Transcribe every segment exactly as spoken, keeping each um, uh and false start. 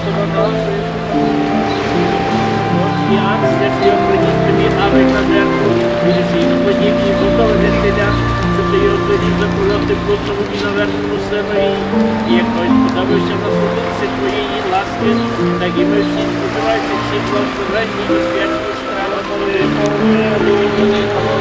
І акція всі приніс тобі авик на жертву, вірусійну подібні, готові для теля, що ти його тоді запродав ти кожному і наверному синові. І як той подобався насолодитися твоєї ласки, так і ми всі споживаються всі благословенні і свячні страви мови.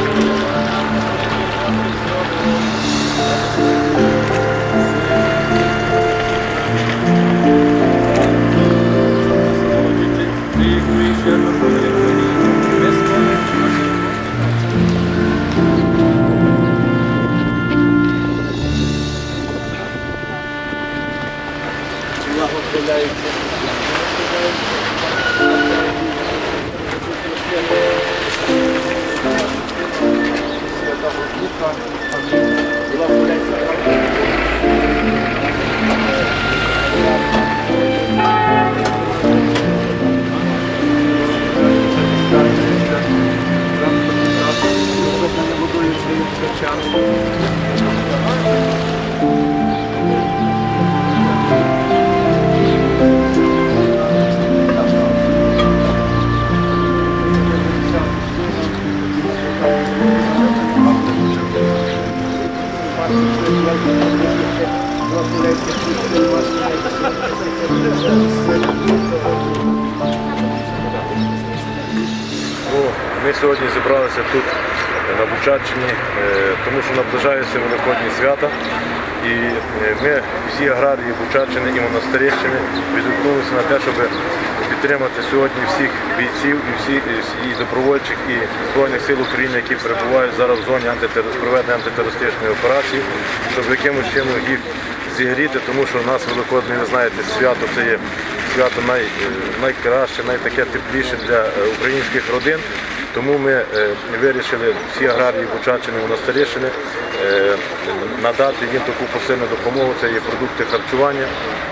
Благословляється. Святого Духа. Амінь. Благословляється. Ми сьогодні зібралися тут на Бучаччині, тому що наближаються Великодні свята. І ми, всі аграрії Бучаччини і Монастирищини, відгукнулися на те, щоб підтримати сьогодні всіх бійців і всіх і добровольчих, і Збройних сил України, які перебувають зараз в зоні проведення антитерористичної операції, щоб якимось чином їх зігріти, тому що у нас Великодне, ви знаєте, свято це є свято най, найкраще, найтаке тепліше для українських родин. Тому ми вирішили всі аграрії Бучаччини і Монастирищини надати їм таку посильну допомогу. Це є продукти харчування,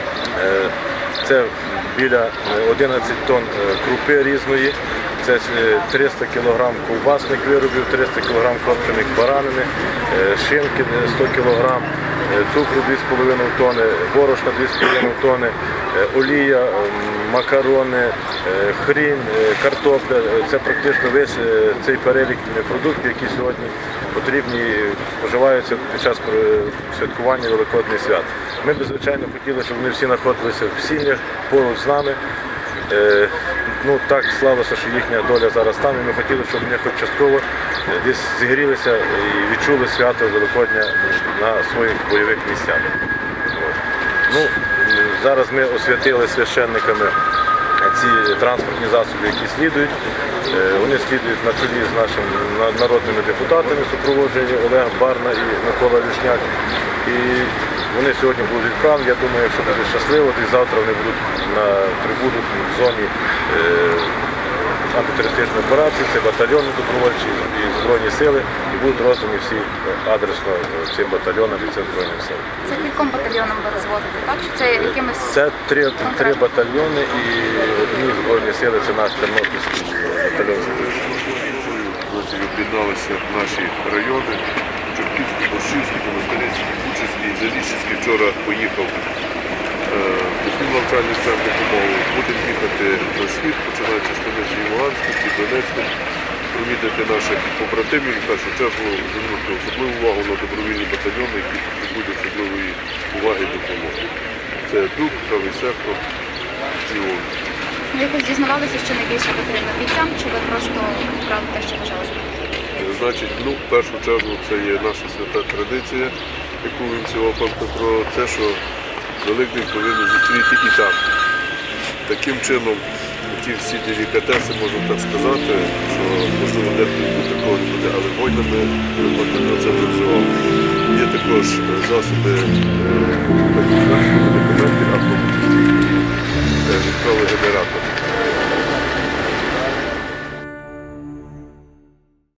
це біля одинадцять тонн крупи різної, це триста кілограм ковбасних виробів, триста кілограм копчених баранини, шинки сто кілограм, цукру дві з половиною тонни, борошна дві з половиною тонни, олія, макарони, хрін, картопля. Це практично весь цей перелік продуктів, які сьогодні потрібні і споживаються під час святкування Великодних свят. Ми б, звичайно, хотіли, щоб вони всі знаходилися в сім'ях, поруч з нами. Ну, так склалося, що їхня доля зараз там, і ми хотіли, щоб вони хоч частково десь зігрілися і відчули свято Великодня на своїх бойових місцях. Ну, зараз ми освятили священниками ці транспортні засоби, які слідують. Вони слідують на чолі з нашими народними депутатами, супроводжені Олег Барна і Микола Вишняк. І вони сьогодні будуть відправлені. Я думаю, якщо буде щасливо, то і завтра вони будуть на, прибудуть в зоні е, антитерористичної операції, це батальйони добровольчі і Збройні сили, і будуть роздані всі адресно цим батальйонам і цим Збройним силам. Це кільком батальйонам ви розводите, так? Чи це якимось... Це три, три батальйони і одні Збройні сили, це наш Тернопільський батальйон. Об'єдналися наші райони. Чортківський, Борщівський, Монастирський, Бучацький, Заліщицький. Вчора поїхав до навчальних центрів допомоги. Будемо їхати на схід, починаючи з станиці Луганську і Донецьку, провідати наших побратимів, в першу чергу звернути особливу увагу на добровільні батальйони, які потребують особливої уваги і допомоги. Це ДУК, правий сектор і ООН. Ви якось дізнавалися, що найбільше потрібно бійцям, чи ви просто брали те, що вважали? Значить, ну, в першу чергу це є наша свята традиція, яку ініціював пан Петро, це, що Великдень повинен зустріти і там. Таким чином, ті всі делікатеси, можна так сказати, що можливо де такого не буде, але воїнами Петро це не вживав. Є також засоби медикаментів, автоматичні відправи генератори.